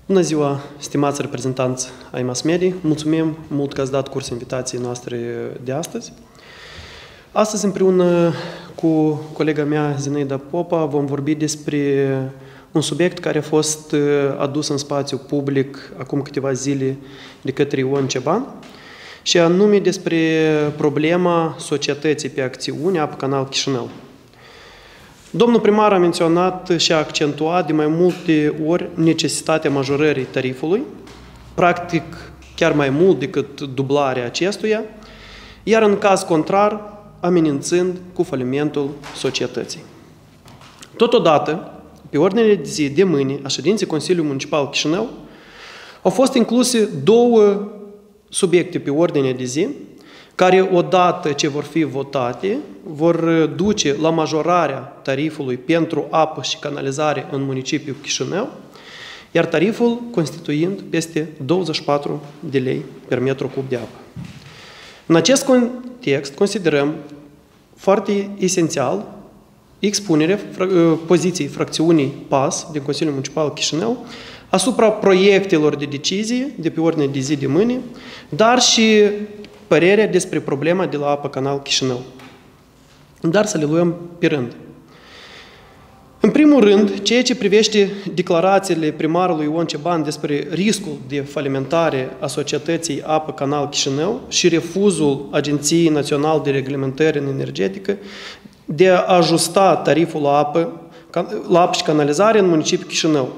Bună ziua, stimați reprezentanți ai mass media. Mulțumim mult că ați dat curs invitației noastre de astăzi. Astăzi, împreună cu colega mea, Zinaida Popa, vom vorbi despre un subiect care a fost adus în spațiu public acum câteva zile de către Ion Ceban, și anume despre problema societății pe acțiune Apă Canal Chișinău. Domnul primar a menționat și a accentuat de mai multe ori necesitatea majorării tarifului, practic chiar mai mult decât dublarea acestuia, iar în caz contrar, amenințând cu falimentul societății. Totodată, pe ordinea de zi de mâine a ședinței Consiliului Municipal Chișinău au fost incluse două subiecte pe ordinea de zi, care odată ce vor fi votate, vor duce la majorarea tarifului pentru apă și canalizare în municipiul Chișinău, iar tariful constituind peste 24 de lei per metru cub de apă. În acest context, considerăm foarte esențial expunerea poziției fracțiunii PAS din Consiliul Municipal Chișinău asupra proiectelor de decizie de pe ordine de zi de mâine, dar și părerea despre problema de la Apă Canal Chișinău. Dar să le luăm pe rând. În primul rând, ceea ce privește declarațiile primarului Ion Ceban despre riscul de falimentare a societății Apă Canal Chișinău și refuzul Agenției Naționale de Reglementare în Energetică de a ajusta tariful la apă și canalizare în municipiul Chișinău.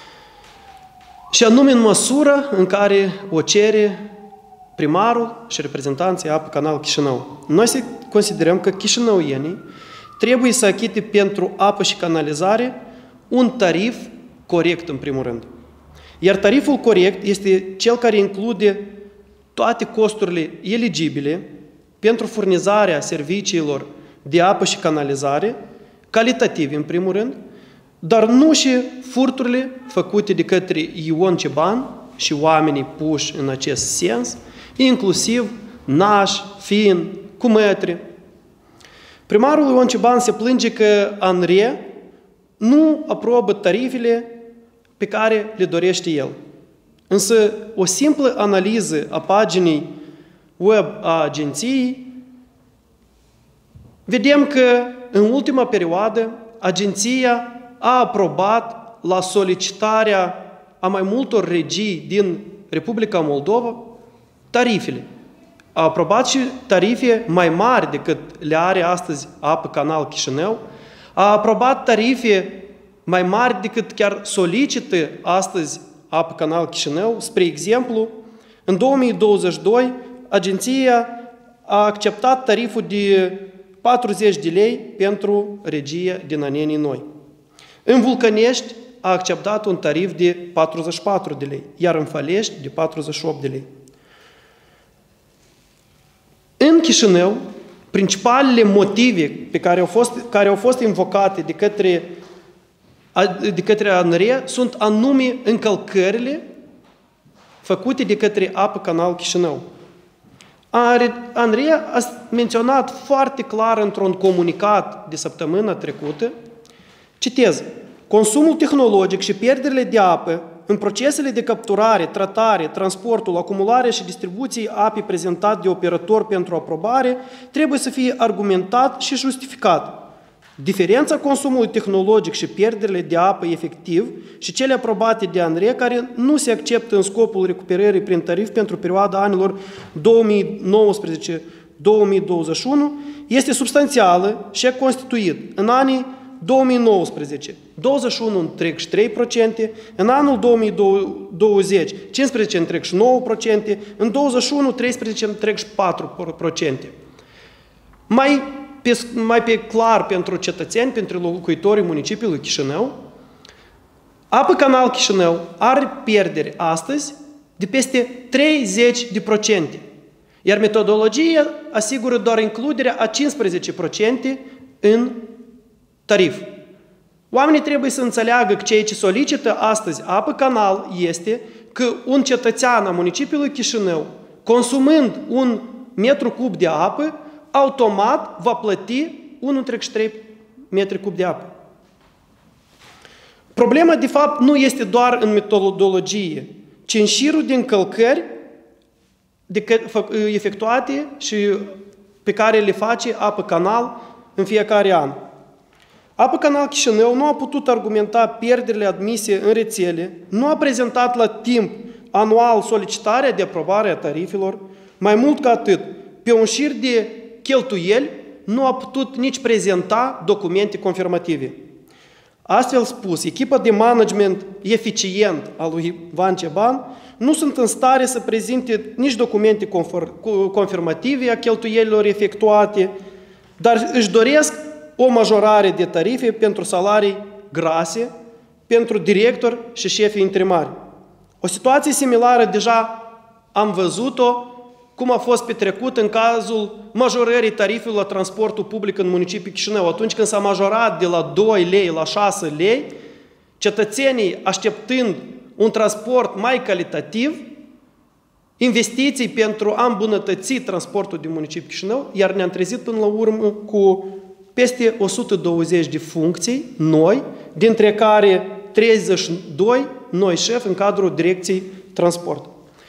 Și anume în măsură în care o cere primarul și reprezentanții Apă Canal Chișinău. Noi considerăm că chișinăuienii trebuie să achite pentru apă și canalizare un tarif corect în primul rând. Iar tariful corect este cel care include toate costurile eligibile pentru furnizarea serviciilor de apă și canalizare, calitative în primul rând, dar nu și furturile făcute de către Ion Ceban și oamenii puși în acest sens, inclusiv nași, fiind, cu mătri. Primarul Ion Ceban se plânge că ANRE nu aprobă tarifele pe care le dorește el. Însă o simplă analiză a paginii web a agenției, vedem că în ultima perioadă agenția a aprobat la solicitarea a mai multor regii din Republica Moldova tarifele. A aprobat și tarife mai mari decât le are astăzi Apă Canal Chișinău. A aprobat tarife mai mari decât chiar solicită astăzi Apă Canal Chișinău. Spre exemplu, în 2022, agenția a acceptat tariful de 40 de lei pentru regia din Anenii Noi. În Vulcănești a acceptat un tarif de 44 de lei, iar în Fălești de 48 de lei. În Chișinău, principalele motive care au fost invocate de către ANRE sunt anume încălcările făcute de către Apă Canal Chișinău. ANRE a menționat foarte clar într-un comunicat de săptămâna trecută, citez, consumul tehnologic și pierderile de apă în procesele de capturare, tratare, transportul, acumulare și distribuție apei prezentat de operator pentru aprobare trebuie să fie argumentat și justificat. Diferența consumului tehnologic și pierderile de apă efectiv și cele aprobate de ANRE care nu se acceptă în scopul recuperării prin tarif pentru perioada anilor 2019-2021 este substanțială și a constituit în anii 2019, 21,3%, în anul 2020, 15,9%, în 2021, 13,4%. Mai pe clar pentru cetățeni, pentru locuitorii municipiului Chișinău, Apă Canal Chișinău are pierderi astăzi de peste 30%, iar metodologia asigură doar includerea a 15% în tarif. Oamenii trebuie să înțeleagă că ceea ce solicită astăzi Apă Canal este că un cetățean a municipiului Chișinău, consumând un metru cub de apă, automat va plăti 1,3 metri cub de apă. Problema, de fapt, nu este doar în metodologie, ci în șirul de încălcări efectuate și pe care le face Apă Canal în fiecare an. Apă Canal Chișinău nu a putut argumenta pierderile admise în rețele, nu a prezentat la timp anual solicitarea de aprobare a tarifelor, mai mult ca atât, pe un șir de cheltuieli nu a putut nici prezenta documente confirmative. Astfel spus, echipa de management eficient al lui Ivan Ceban nu sunt în stare să prezinte nici documente confirmative a cheltuielilor efectuate, dar își doresc o majorare de tarife pentru salarii grase, pentru directori și șefii interimari. O situație similară deja am văzut-o cum a fost petrecut în cazul majorării tarifelor la transportul public în municipiul Chișinău. Atunci când s-a majorat de la 2 lei la 6 lei, cetățenii, așteptând un transport mai calitativ, investiții pentru a îmbunătăți transportul din municipiul Chișinău, iar ne-am trezit până la urmă cu peste 120 de funcții noi, dintre care 32 noi șefi în cadrul direcției transport.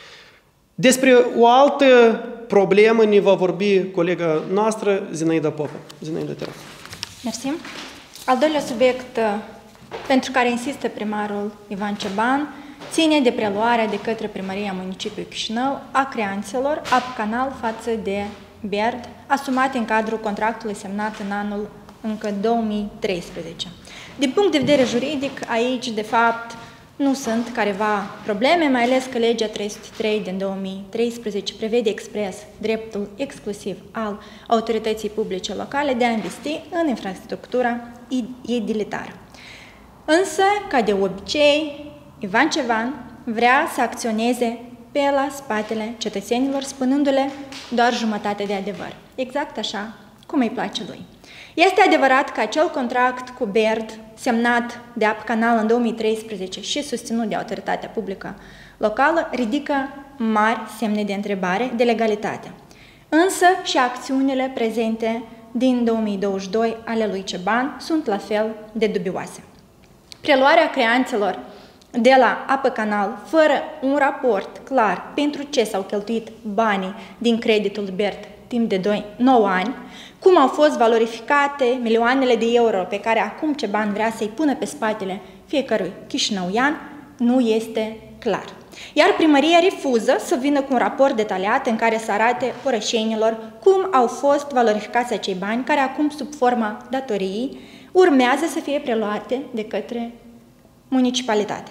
Despre o altă problemă ne va vorbi colega noastră, Zinaida Popa. Zinaida, te rog. Mersi. Al doilea subiect pentru care insistă primarul Ivan Ceban ține de preluarea de către Primăria Municipiului Chișinău a creanțelor Apă Canal față de BERD, asumate în cadrul contractului semnat în anul încă 2013. Din punct de vedere juridic, aici, de fapt, nu sunt careva probleme, mai ales că legea 303 din 2013 prevede expres dreptul exclusiv al autorității publice locale de a investi în infrastructura edilitară. Însă, ca de obicei, Ivan Ceban vrea să acționeze pe la spatele cetățenilor, spunându-le doar jumătate de adevăr. Exact așa cum îi place lui. Este adevărat că acel contract cu BERD, semnat de Apă Canal în 2013 și susținut de autoritatea publică locală, ridică mari semne de întrebare de legalitate. Însă și acțiunile prezente din 2022 ale lui Ceban sunt la fel de dubioase. Preluarea creanțelor de la Apă Canal, fără un raport clar pentru ce s-au cheltuit banii din creditul BERD timp de 9 ani, cum au fost valorificate milioanele de euro pe care acum Ceban vrea să-i pună pe spatele fiecărui chișinăuian, nu este clar. Iar primăria refuză să vină cu un raport detaliat în care să arate orășenilor cum au fost valorificați acei bani care acum, sub forma datoriei, urmează să fie preluate de către municipalitate.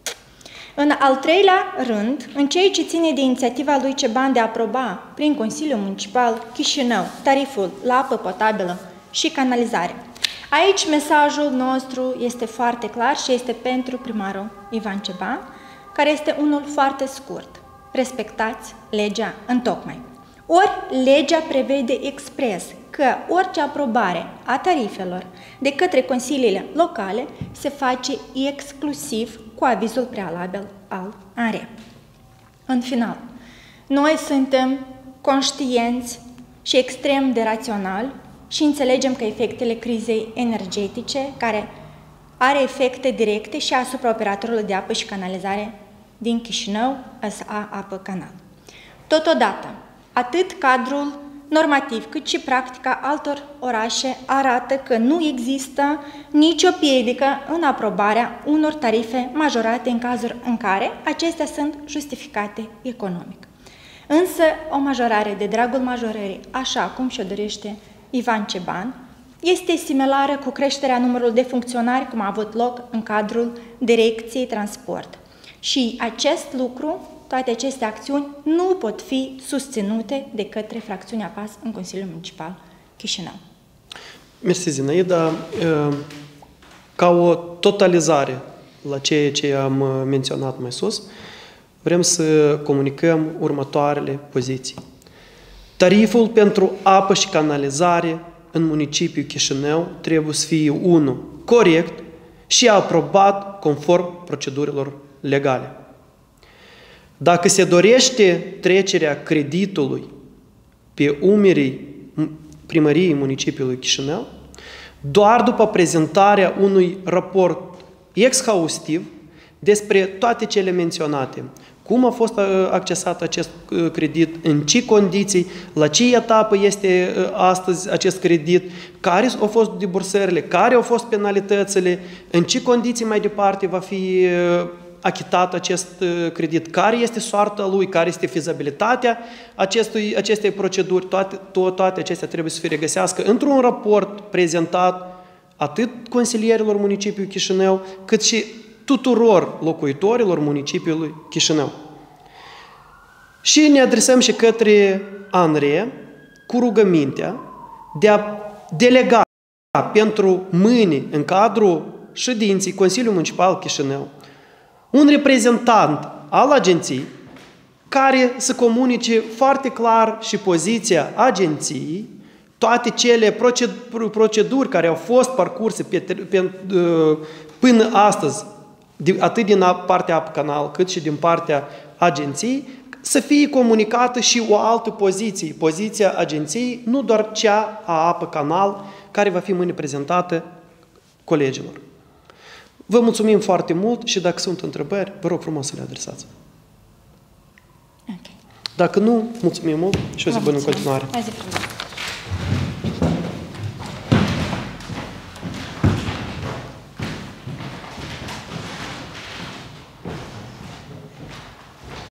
În al treilea rând, în ceea ce ține de inițiativa lui Ceban de a aproba prin Consiliul Municipal Chișinău tariful la apă potabilă și canalizare. Aici mesajul nostru este foarte clar și este pentru primarul Ivan Ceban, care este unul foarte scurt. Respectați legea întocmai. Ori legea prevede expres că orice aprobare a tarifelor de către consiliile locale se face exclusiv cu avizul prealabil al ANRE. În final, noi suntem conștienți și extrem de raționali și înțelegem că efectele crizei energetice, care are efecte directe și asupra operatorului de apă și canalizare din Chișinău, S.A. Apă Canal. Totodată, atât cadrul normativ, cât și practica altor orașe arată că nu există nicio piedică în aprobarea unor tarife majorate în cazuri în care acestea sunt justificate economic. Însă, o majorare de dragul majorării, așa cum și-o dorește Ivan Ceban, este similară cu creșterea numărului de funcționari cum a avut loc în cadrul Direcției Transport. Și acest lucru, toate aceste acțiuni, nu pot fi susținute de către fracțiunea PAS în Consiliul Municipal Chișinău. Mersi, Zinaida. Ca o totalizare la ceea ce am menționat mai sus, vrem să comunicăm următoarele poziții. Tariful pentru apă și canalizare în municipiul Chișinău trebuie să fie unul corect și aprobat conform procedurilor legale. Dacă se dorește trecerea creditului pe umerii primăriei municipiului Chișinău, doar după prezentarea unui raport exhaustiv despre toate cele menționate. Cum a fost accesat acest credit, în ce condiții, la ce etapă este astăzi acest credit, care au fost debursările, care au fost penalitățile, în ce condiții mai departe va fi achitat acest credit, care este soarta lui, care este fezabilitatea acestei proceduri, toate acestea trebuie să se regăsească într-un raport prezentat atât consilierilor municipiului Chișinău, cât și tuturor locuitorilor municipiului Chișinău. Și ne adresăm și către ANRE cu rugămintea de a delega pentru mâine, în cadrul ședinței Consiliului Municipal Chișinău, un reprezentant al agenției care să comunice foarte clar și poziția agenției, toate cele proceduri care au fost parcurse până astăzi, atât din partea Apă Canal, cât și din partea agenției, să fie comunicată și o altă poziție, poziția agenției, nu doar cea a Apă Canal, care va fi mâine prezentată colegilor. Vă mulțumim foarte mult și dacă sunt întrebări, vă rog frumos să le adresați. Okay. Dacă nu, mulțumim mult și o zi bună în continuare.